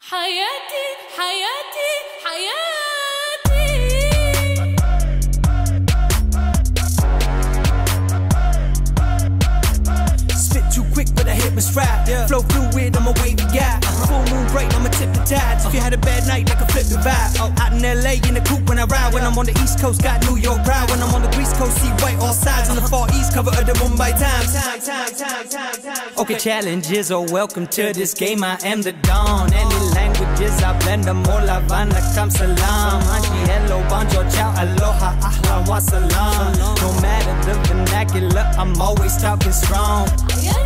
حياتي حياتي حياتي. Spit too quick but I hit my stride. Flow fluid, I'm a wavy guy. Full moon break, I'ma tip the tides. If you had a bad night, I can flip the vibe. Out in LA in the coupe when I ride. When I'm on the East Coast, got New York pride. When I'm on the Grease Coast, see white all sides. On the Far East, cover of the Mumbai Times. Okay, challenges are welcome to this game. I am the dawn. Any languages, I blend them all. Havana, kam salam. Anji, hello, bonjour, ciao, aloha, ahlan wa salam. No matter the vernacular, I'm always talking strong.